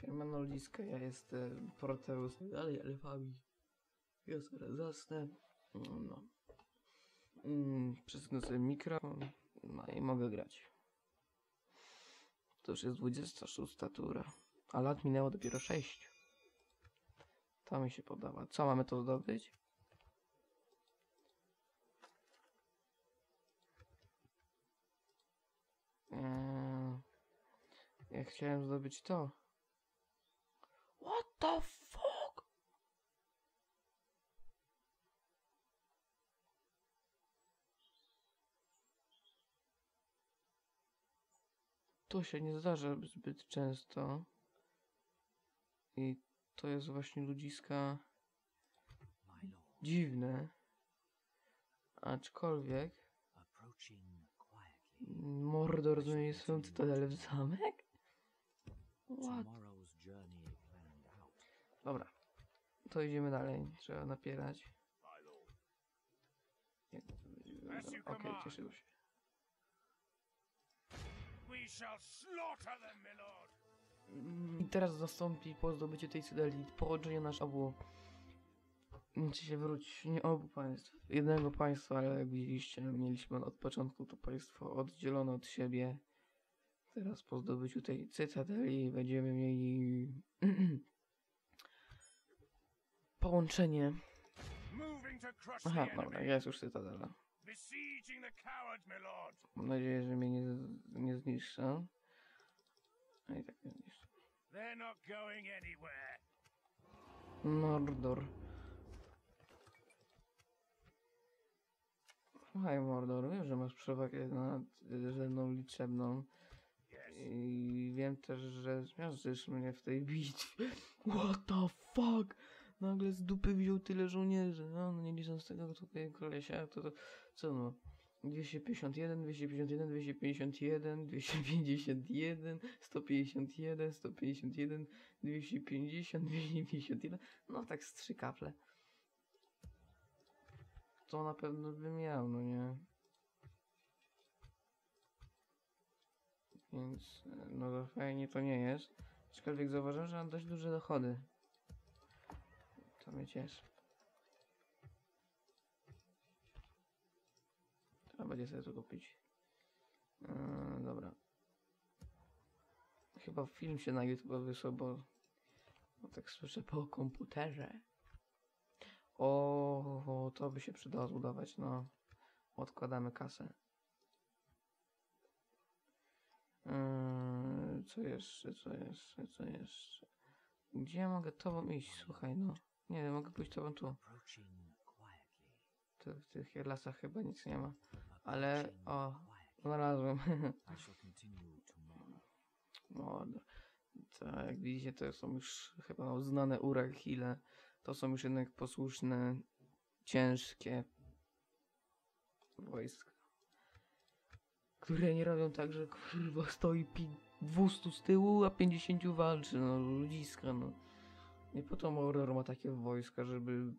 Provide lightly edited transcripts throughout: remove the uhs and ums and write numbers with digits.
Firmano ludziska, ja jestem Proteus, dalej elfami. Ja zaraz zasnę. No. Przesunę sobie mikrofon, no i mogę grać. To już jest 26 tura, a lat minęło dopiero 6. To mi się podoba. Co mamy tu zdobyć? Ja chciałem zdobyć to. What the fuck? To się nie zdarza zbyt często. I to jest właśnie ludziska dziwne. Aczkolwiek Mordor zmienił swoją cytadelę w zamek? What? Dobra. To idziemy dalej. Trzeba napierać. Okej, cieszył się. I teraz zastąpi po zdobyciu tej cydeli połączenie nasz obu. Czy się wróci? Nie obu państw. Jednego państwa, ale jak widzieliście, mieliśmy od początku to państwo oddzielone od siebie. Teraz po zdobyciu tej cytadeli będziemy mieli połączenie. Aha, dobra, jest już cytadela. Mam nadzieję, że mnie nie zniszczą. No i tak nie zniszczą. Mordor. Słuchaj, Mordor, wiem, że masz przewagę nad ze mną liczebną. I wiem też, że zmiażdżysz mnie w tej bitwie. What the fuck? Nagle z dupy wziął tyle żołnierzy. No nie licząc tego tutaj kolesia, to co no? 251, 251, 251, 251, 151, 151, 250, 251. No tak z 3 kaple. To na pewno by miał, no nie? Więc no to fajnie to nie jest. Aczkolwiek zauważyłem, że mam dość duże dochody. To mnie cieszy. Trzeba będzie sobie to kupić. Dobra. Chyba film się na YouTube wysłał, bo tak słyszę po komputerze. O, to by się przydało zbudować, no. Odkładamy kasę. Co jeszcze? Gdzie ja mogę tobą iść? Słuchaj, no. Nie wiem, mogę pójść tobą tu. W tych lasach chyba nic nie ma. Ale, o, znalazłem. No, to jak widzicie, to są już chyba znane Uruk-hile. To są już jednak posłuszne, ciężkie wojska, które nie robią tak, że kurwa stoi 200 z tyłu, a 50 walczy, no ludziska, no. Nie po to Mordor ma takie wojska, żeby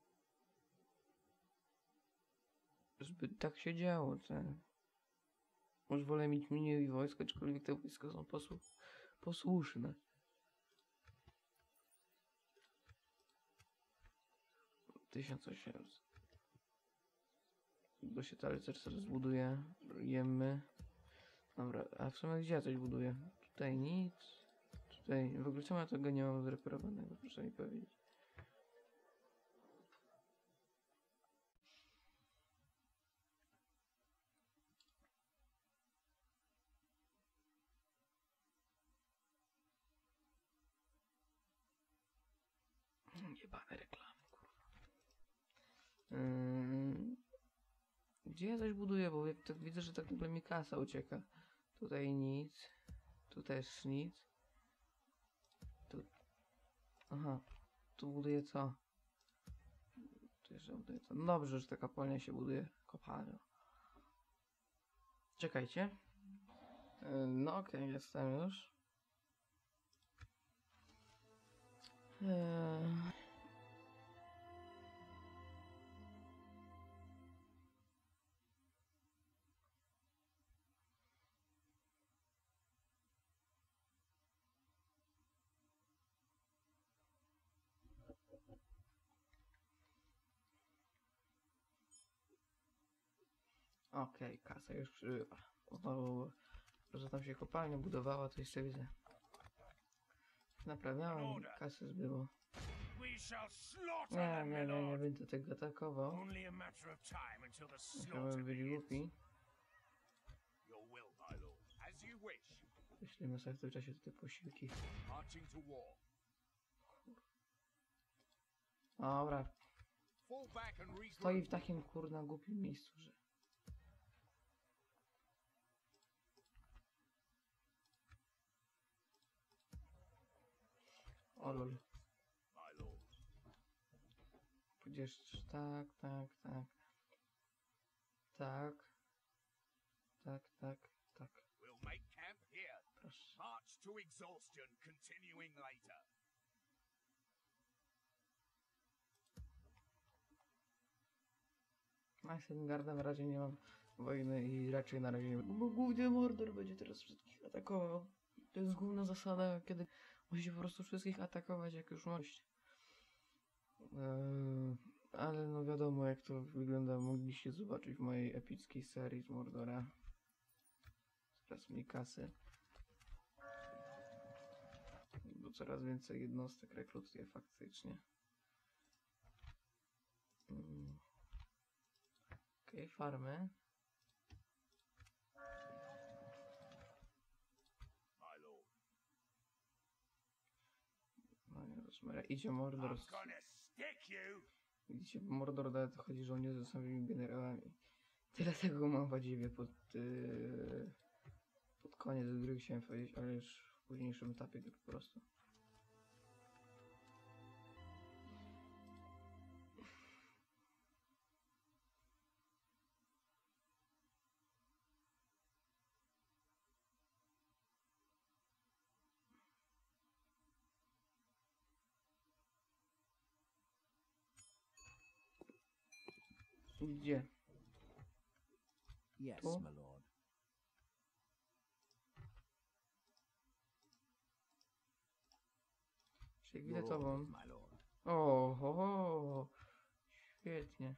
tak się działo, tak. Może wolę mieć mniej wojska, aczkolwiek te wojska są posłuszne. 1800. Do się rycerstwo zbudujemy. Dobra, a w sumie gdzie ja coś buduję? Tutaj nic. Tutaj, w ogóle czemu ja tego nie mam zreperowanego, proszę mi powiedzieć. Jebane reklamy, kurwa. Gdzie ja coś buduję, bo ja tak widzę, że tak nagle mi kasa ucieka. Tutaj nic. Tu też nic. Tu... Aha. Tu buduję co? Tu jeszcze buduję co? No dobrze, że ta kopalnia się buduje. Kopalnia. Czekajcie. No okej, jestem już. Okej, kasa już przybyła. Znowu, że tam się kopalnia budowała, to jeszcze widzę. Naprawiałem, kasy zbyło. Nie będę tego atakował. Musiałem być głupi. Wyślemy sobie w tym czasie te posiłki. Dobra. Stoi w takim kurna głupim miejscu, że... O lol. Pójdziesz tak. Proszę. Isengardem na razie nie mam wojny i raczej na razie nie... Bo głównie Mordor będzie teraz wszystkich atakował. To jest główna zasada, kiedy musi po prostu wszystkich atakować jak już mość. Ale no wiadomo jak to wygląda, mogliście zobaczyć w mojej epickiej serii z Mordora. Teraz mniej kasy. Bo coraz więcej jednostek rekrutuję faktycznie. Okej, farmy. No nie rozumiem, idzie Mordor. Widzicie, Mordor daje to chodzi żołnierze ze samymi generałami. Tyle tego mam właściwie pod koniec gry chciałem powiedzieć, ale już w późniejszym etapie gry po prostu. Gdzie? Yes, Tu? my lord. Czyli Your widzę tobą. orders, my lord. O, świetnie.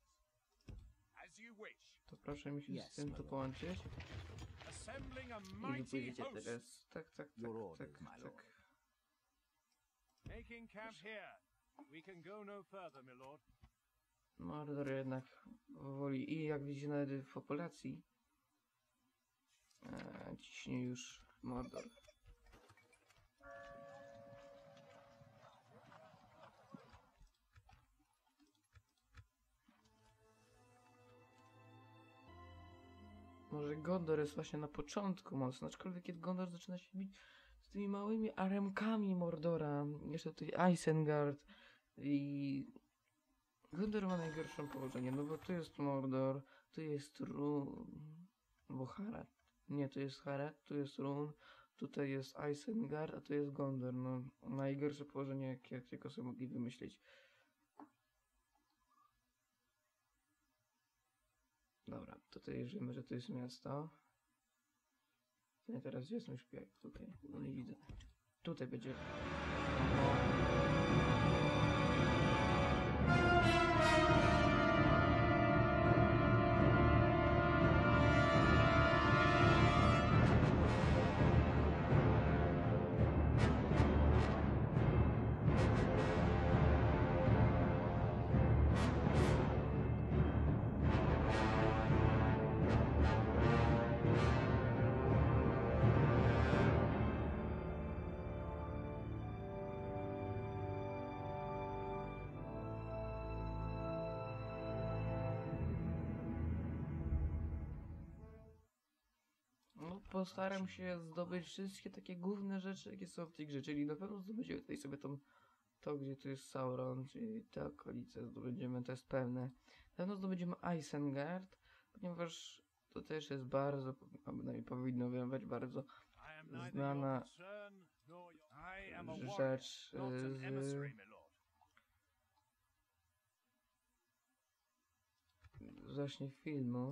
To proszę mi się z tym tu połączyć. I wy pójdziecie teraz. Tak. Your orders, my lord. Making camp here. We can go no further, my lord. Mordor jednak powoli i jak widzicie nawet w populacji ciśnie już Mordor. Może Gondor jest właśnie na początku mocno, aczkolwiek kiedy Gondor zaczyna się bić z tymi małymi aremkami Mordora, jeszcze tutaj Isengard i Gondor ma najgorsze położenie, no bo tu jest Mordor, tu jest bo Harad. Nie, tu jest Harad, tu jest Run, tutaj jest Isengard, a tu jest Gondor, no najgorsze położenie jakie tylko sobie mogli wymyślić. Dobra, tutaj wiemy, że to jest miasto. Nie, teraz gdzie jest mój szpieg? Tutaj, no nie widzę. Tutaj będzie... No, postaram się zdobyć wszystkie takie główne rzeczy, jakie są w tej grze, czyli na pewno zdobędziemy tutaj sobie to, gdzie tu jest Sauron, czyli te okolice zdobędziemy, to jest pewne. Na pewno zdobędziemy Isengard, ponieważ to też jest bardzo, a przynajmniej powinno być bardzo znana rzecz z właśnie filmu.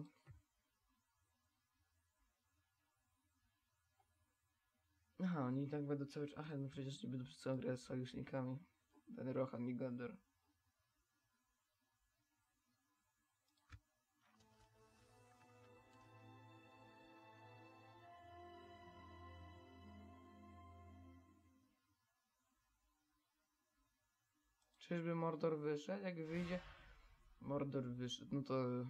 Aha, oni i tak będą cały czas... Aha, no przecież nie będą przez całą grę z sojusznikami. Ten Rohan i Gondor. Czyżby Mordor wyszedł? Jak wyjdzie... Mordor wyszedł, no to...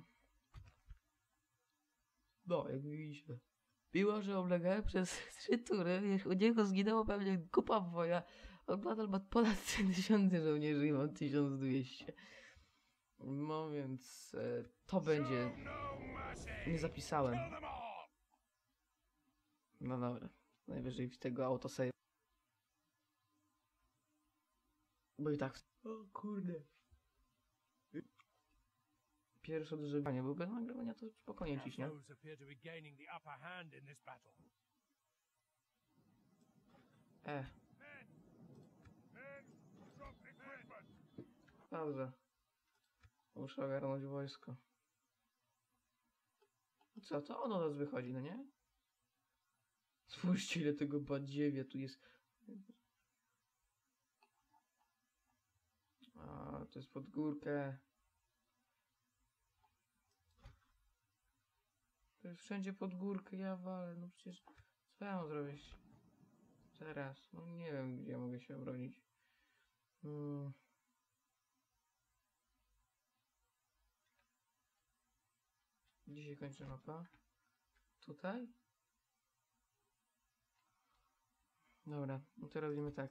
No, jak widzicie. Mimo, że oblegałem przez 3 tury, u niego zginęło pewnie kupa woja. On nadal ma ponad 3000 żołnierzy i mam 1200. No więc to będzie... Nie zapisałem. No dobra. Najwyżej w tego autosave. Bo i tak... O kurde. Pierwsze odżywanie, bo bez nagrywania to spokojnie ciśnie. Our foes appear to be gaining the upper hand in this battle. Drop equipment. Dobrze. Muszę ogarnąć wojsko. Co, to ono nas wychodzi, no nie? Spójrzcie, ile tego badziewia tu jest. A, to jest pod górkę. To jest wszędzie pod górkę, ja walę, no przecież... Co ja mam zrobić? Teraz, no nie wiem, gdzie mogę się obronić. Gdzie się kończy mapa? Tutaj? Dobra, no to robimy tak.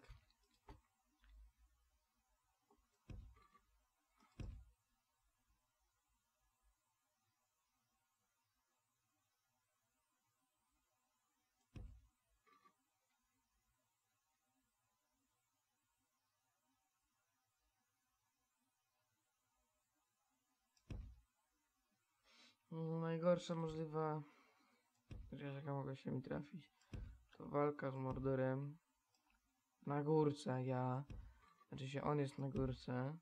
Najgorsza możliwa... Jaka mogła się mi trafić? To walka z Mordorem. Na górce, Znaczy się, on jest na górce.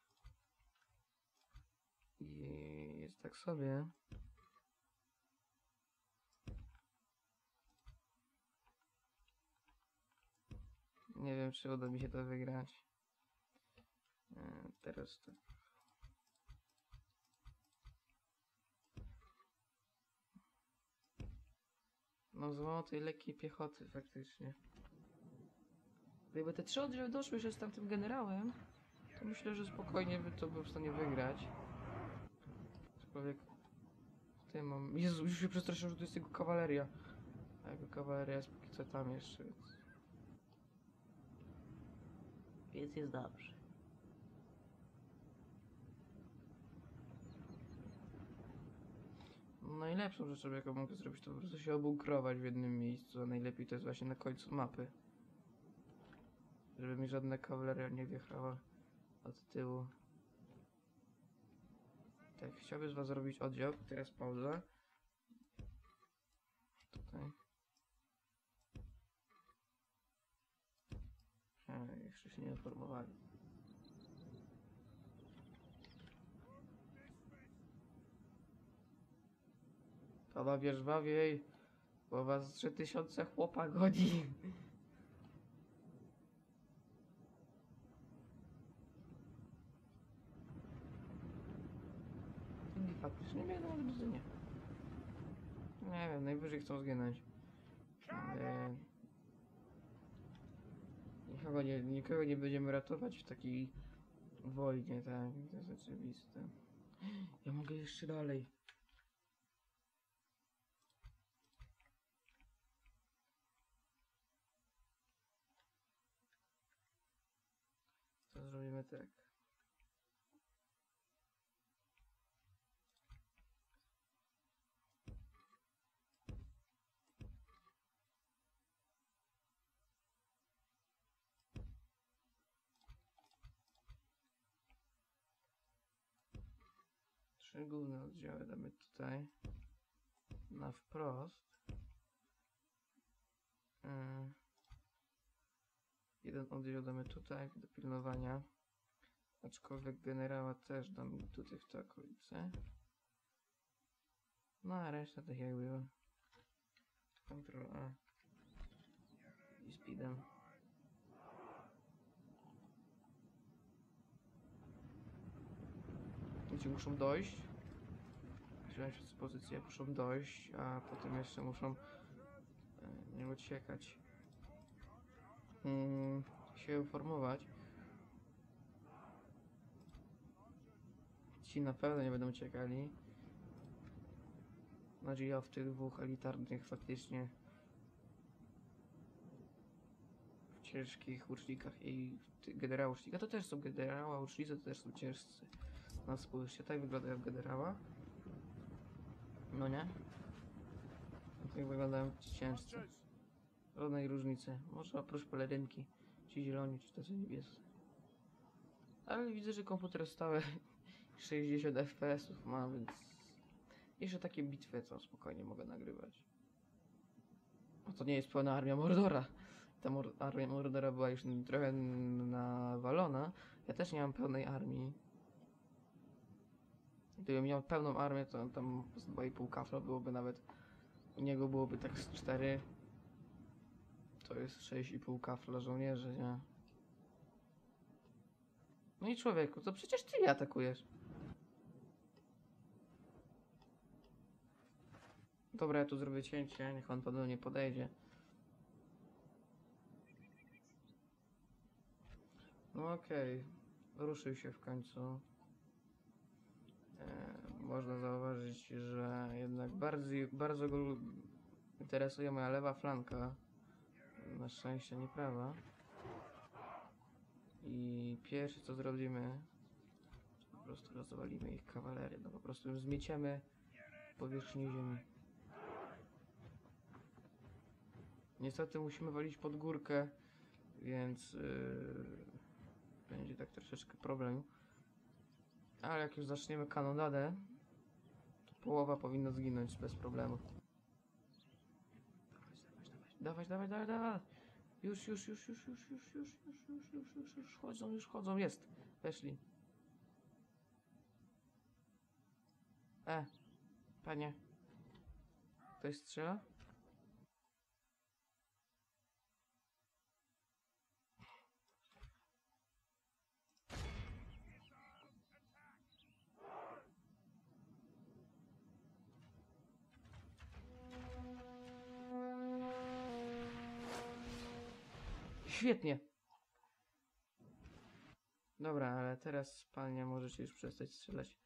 I jest tak sobie. Nie wiem, czy uda mi się to wygrać. Teraz tak. No za mało tej lekkiej piechoty faktycznie. Gdyby te 3 oddziały doszły jeszcze z tamtym generałem, to myślę, że spokojnie by to był w stanie wygrać. Aczkolwiek tutaj mam... Jezu, już się przestraszyłem, że to jest jego kawaleria. A jego kawaleria jest póki co tam jeszcze, więc... Więc jest dobrze. Najlepszą rzeczą, jaką mogę zrobić, to po prostu się obunkrować w jednym miejscu, a najlepiej to jest właśnie na końcu mapy. Żeby mi żadna kawaleria nie wjechała od tyłu. Tak, chciałbym z was zrobić oddział, teraz pauza. Tutaj. Jeszcze się nie informowali. To żwawiej, bo was 3000 chłopa godzi. I faktycznie biegną od Bzynie. Nie wiem, najwyżej chcą zginąć. Nikogo nie będziemy ratować w takiej wojnie, tak? To jest oczywiste. Ja mogę jeszcze dalej. To zrobimy tak. Trzy główne oddziały damy tutaj. Na wprost. Jeden oddział damy tutaj do pilnowania. Aczkolwiek generała też damy tutaj w te okolice. No a reszta tak jak było. Ctrl A. I speedem. Ludzie muszą dojść. Wziąć pozycję, muszą dojść, a potem jeszcze muszą nie uciekać. Się informować. Ci na pewno nie będą uciekali. Znaczy ja w tych dwóch elitarnych faktycznie w ciężkich łucznikach i generała łucznika to też są generała, łucznicy to też są ciężcy. No spójrzcie, tak wyglądają generała. No nie? Tak wyglądają ci ciężcy. Żadnej różnicy. Może oprócz pelerynki. Ci zieloni, czy tacy niebiescy. Ale widzę, że komputer stałe 60 FPS ma, więc jeszcze takie bitwy to spokojnie mogę nagrywać. A to nie jest pełna armia Mordora. Ta armia Mordora była już trochę nawalona. Ja też nie mam pełnej armii. Gdybym miał pełną armię, to tam z 2,5 kafla byłoby nawet. U niego byłoby tak z 4. To jest 6,5 kafla żołnierzy, nie? No i człowieku, to przecież ty je atakujesz. Dobra, ja tu zrobię cięcie, niech on do mnie podejdzie. No okej, ruszył się w końcu. Można zauważyć, że jednak bardzo go interesuje moja lewa flanka. Na szczęście nie prawa. I pierwsze co zrobimy, to po prostu rozwalimy ich kawalerię. No po prostu ją zmieciemy powierzchnię ziemi. Niestety musimy walić pod górkę, więc będzie tak troszeczkę problem. Ale jak już zaczniemy kanonadę, to połowa powinna zginąć bez problemu. Dawaj, dawaj, dawaj, dawaj. Już chodzą, jest. Weszli. Panie. Ktoś strzela? Świetnie. Dobra, ale teraz panie możecie już przestać strzelać.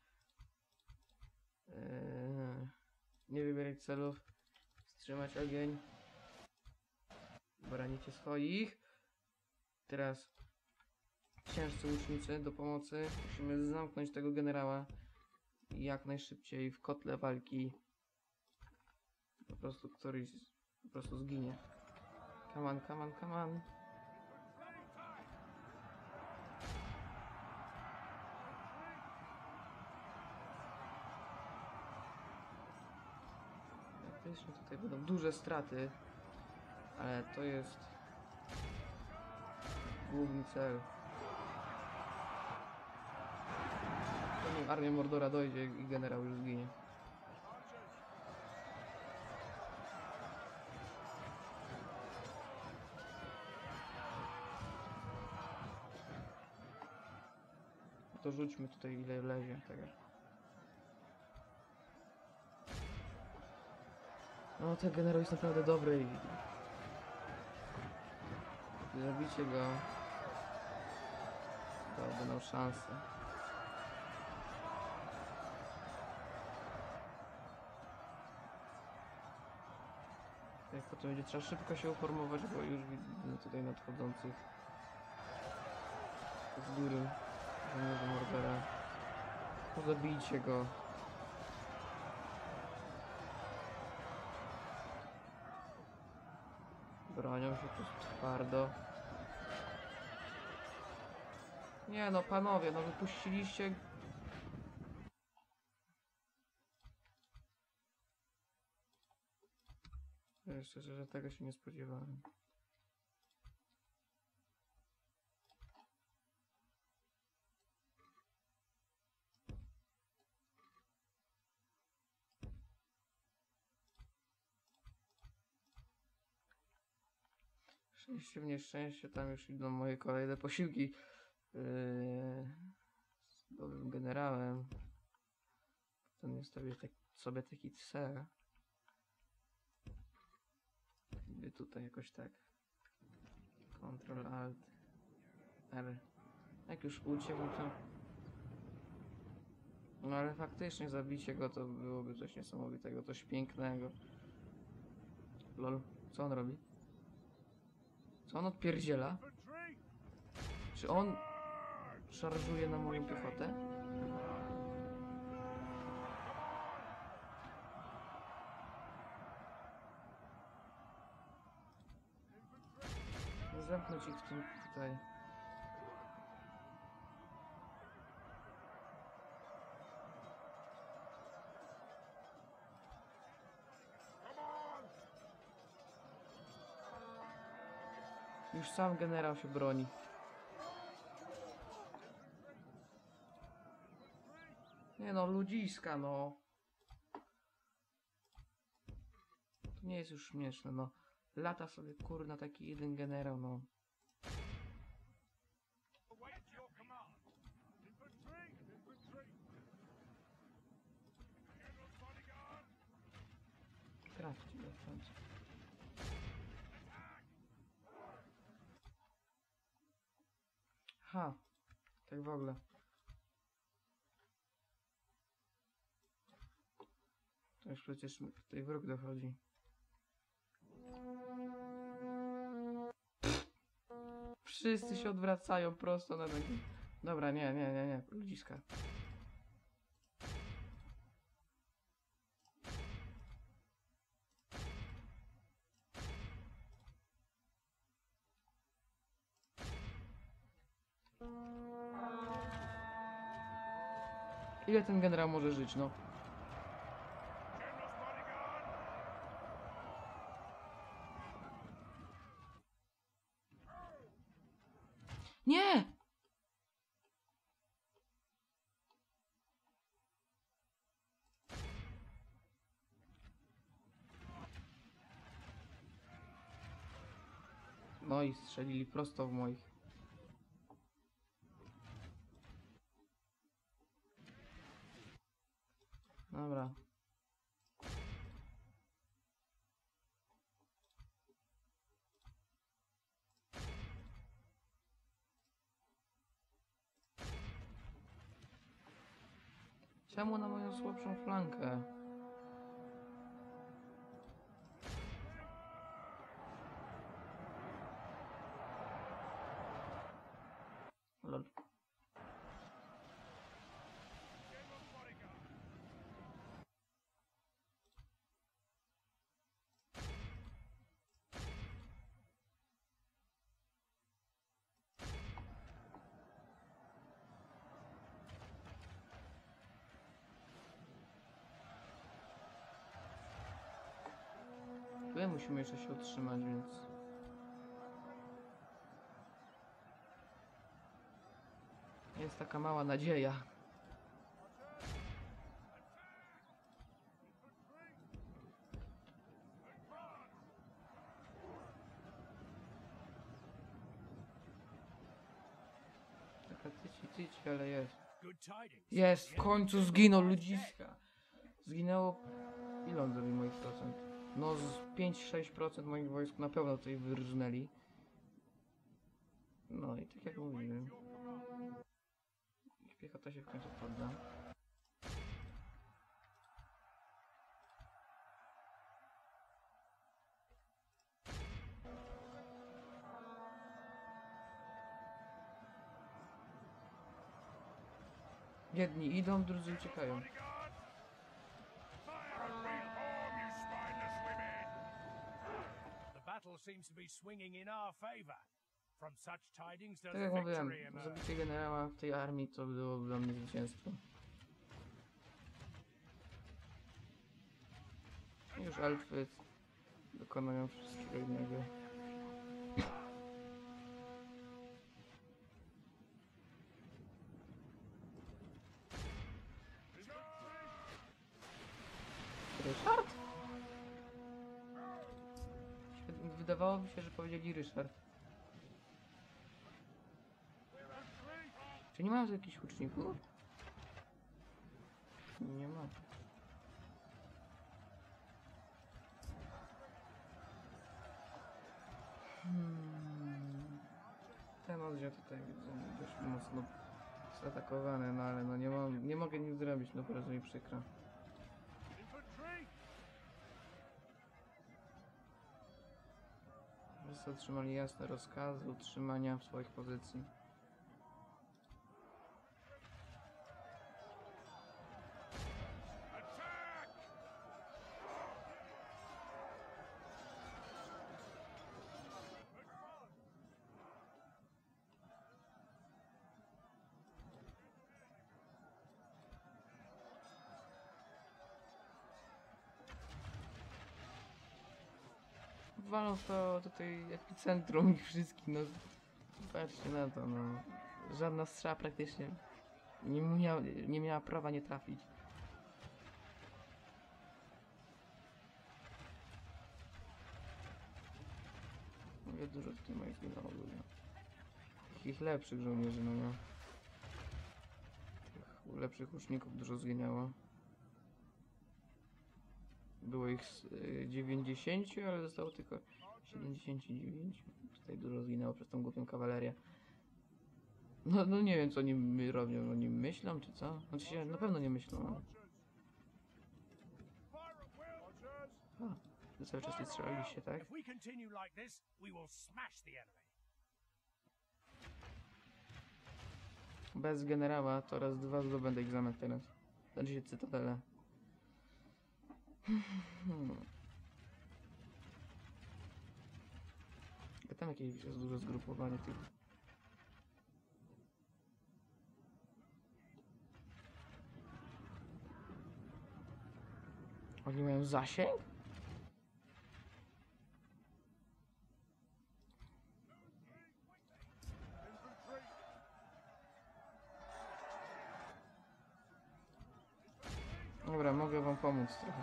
Nie wybierać celów. Wstrzymać ogień. Branicie swoich. Teraz ciężcy łucznicy do pomocy. Musimy zamknąć tego generała jak najszybciej w kotle walki. Po prostu któryś po prostu zginie. Come on, come on, come on. Faktycznie tutaj będą duże straty, ale to jest główny cel. Zanim armia Mordora dojdzie i generał już zginie. To rzućmy tutaj ile lezie tego. No ten generał jest naprawdę dobry i zabicie go dałoby nam szansę. Jak potem będzie trzeba szybko się uformować, bo już widzę tutaj nadchodzących z góry żołnierzy Mordora. No zabijcie go. Bronią się tu twardo. Nie no panowie, no wypuściliście... Szczerze, że tego się nie spodziewałem. Szczęście w nieszczęście, tam już idą moje kolejne posiłki z nowym generałem. Potem jest sobie taki ser. I tutaj jakoś tak. Ctrl Alt R. Jak już uciekł, to No ale faktycznie zabicie go to byłoby coś niesamowitego, coś pięknego. Lol, co on robi? Co on odpierdziela? Infantry! Czy on szarżuje na moją piechotę? Zamknąć ich w tym tutaj. Już sam generał się broni. Nie no, ludziska no. To nie jest już śmieszne no. Lata sobie kurna taki jeden generał no. Await your command. Infantry! Infantry! General's bodyguard! Trafcie go w końcu. Ha. Tak w ogóle. To już przecież tutaj wróg dochodzi. Wszyscy się odwracają prosto na taki... Dobra, nie. Ludziska. Ile ten generał może żyć, no? General's bodyguard! Nie! No i strzelili prosto w moich. Dobra. Czemu na moją słabszą flankę? Lol. General's bodyguard! My musimy jeszcze się utrzymać, więc... Jest taka mała nadzieja. Taka tyci, ale jest. Good tidings. Jest, w końcu zginął ludziska. Zginęło... Ile on zrobił moich procent? No z 5-6% moich wojsk na pewno tutaj wyrżnęli. No i tak jak mówiłem. Ich piechota się w końcu podda. Jedni idą, drudzy uciekają. Bodyguard! Fire and reform, you spineless women! The battle seems to be swinging in our favor. From such tidings does Tak jak mówiłem, victory emerge. zabicie generała w tej armii to było dla mnie zwycięstwo. I już elfy dokonują wszystkiego innego. Ryszard? Wydawało mi się, że powiedzieli Ryszard. Czy nie mają tu jakichś łuczników? Nie ma. Ten oddział tutaj widzę dość mocno zaatakowany, no ale no nie mogę nic zrobić, no bardzo mi przykro. Infantry! Wszyscy otrzymali jasne rozkazy utrzymania swoich pozycji. Attack! Walą w to tutaj epicentrum ich wszystkich, no patrzcie na to, no. Żadna strzała praktycznie nie miała prawa nie trafić. Mówię, dużo tutaj moich zginęło ludzi. Takich lepszych żołnierzy, no nie? Tych lepszych łuczników dużo zginęło. Było ich 90, ale zostało tylko 79. Tutaj dużo zginęło przez tą głupią kawalerię. No nie wiem, co oni robią. Oni myślą, czy co? Znaczy się na pewno nie myślą, ale... Fire at will! Wy cały czas nie strzelaliście, tak? If we continue like this, we will smash the enemy. Bez generała to raz dwa zdobędę ich zamek teraz. Znaczy się cytadelę. Tam jakieś jest dużo zgrupowanie tych. Oni mają zasięg? Dobra, mogę wam pomóc trochę.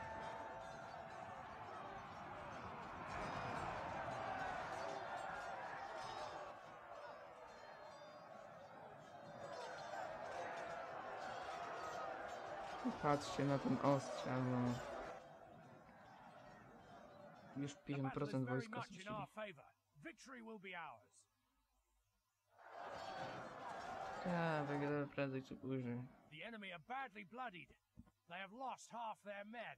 Patrzcie na ten ostrzał, no. Już The battle is 50% very wojska much in stracili. our favor. Victory will be ours. Tak, wygramy prędzej czy później. The enemy are badly bloodied. They have lost half their men.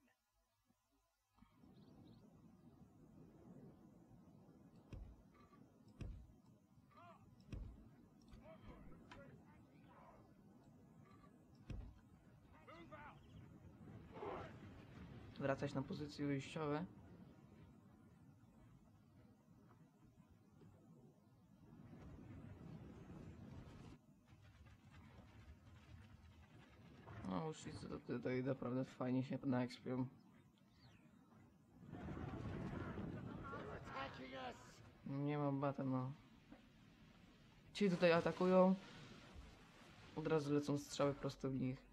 Move out! Wracać na pozycje wyjściowe. No, łucznicy to tutaj naprawdę fajnie się naekspią. Nie mam bata, no. Ci tutaj atakują. Od razu lecą strzały prosto w nich.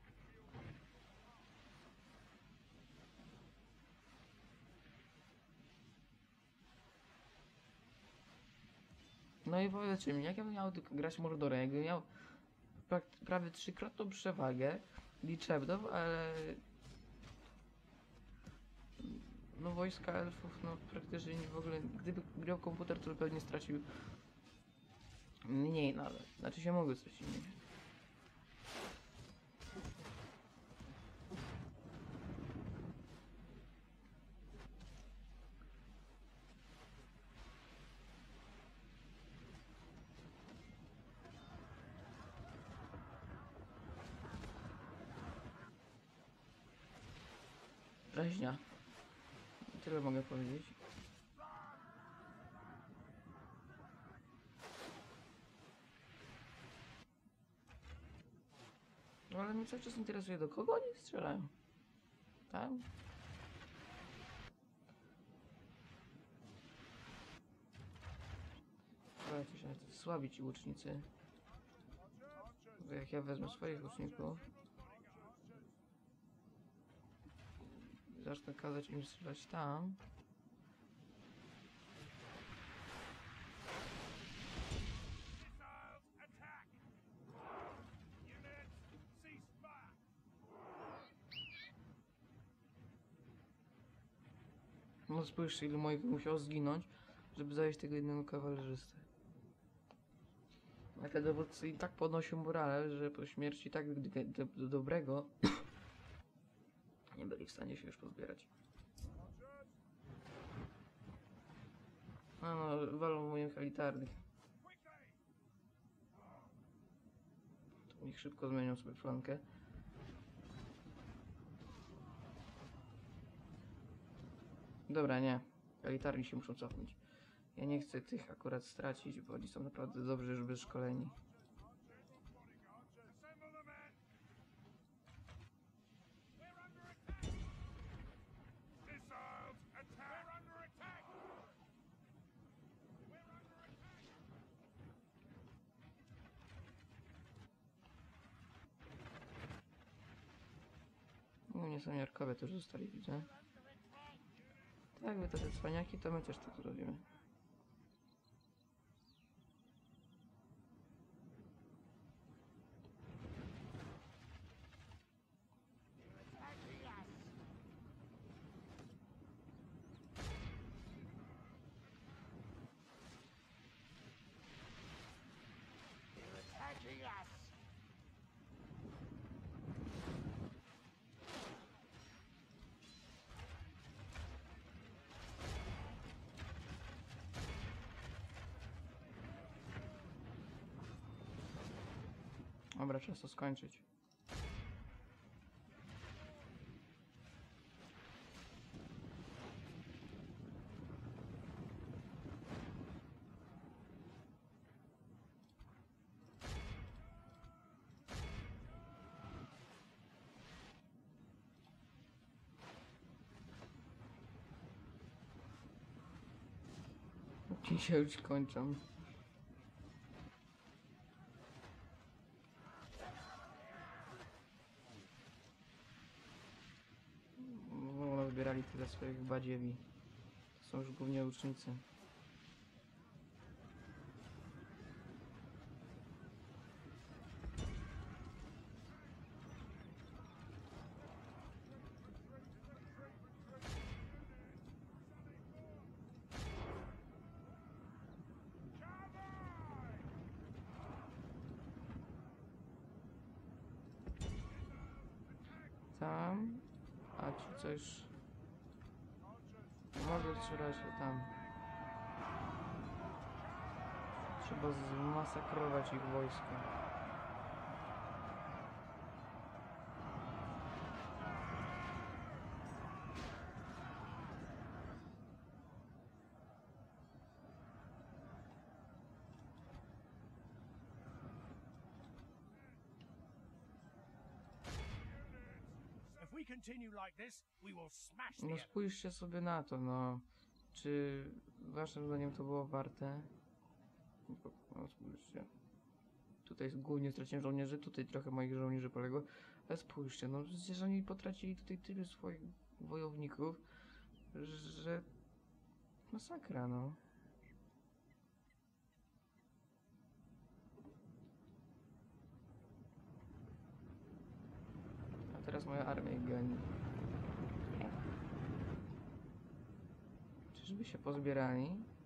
No i powiedzcie mi, jak ja bym miał tylko grać Mordorem, jakbym miał prawie trzykrotną przewagę liczebną, ale no wojska elfów, no praktycznie w ogóle, gdyby grał komputer, to pewnie stracił mniej nawet, znaczy się mogły stracić mniej. Rzeźnia. Tyle mogę powiedzieć. No ale mnie cały czas interesuje, do kogo oni strzelają. Tam? Słuchajcie się, to słabi ci łucznicy. Bo jak ja wezmę swoich łuczników, zacznę kazać im strzelać tam. Missiles, attack! Units, cease fire! No spójrzcie, ile moich musiało zginąć, żeby zająć tego jednego kawalerzystę. A te dowódcy i tak podnosią morale, że po śmierci tak do dobrego nie byli w stanie się już pozbierać. No, walą moje elitarnych. To niech szybko zmienią sobie flankę. Dobra, nie. Elitarni się muszą cofnąć. Ja nie chcę tych akurat stracić, bo oni są naprawdę dobrze już wyszkoleni. U mnie są jarkowie też zostali, widzę. Tak, wy te cwaniaki, to my też tak zrobimy. Dobra, czas to skończyć. Ci się już kończą. Zbierali tyle swoich badziewi. To są już głównie łucznicy. Tam, a ci coś mogę strzelać tam. Trzeba zmasakrować ich wojsko. If we continue like this, we will smash the No enemy. spójrzcie sobie na to, no. Czy waszym zdaniem to było warte? No spójrzcie. Tutaj głównie straciłem żołnierzy, tutaj trochę moich żołnierzy poległo. Ale spójrzcie, no przecież oni potracili tutaj tylu swoich wojowników, że masakra, no. A teraz moja armia ich goni. Czyżby się pozbierali?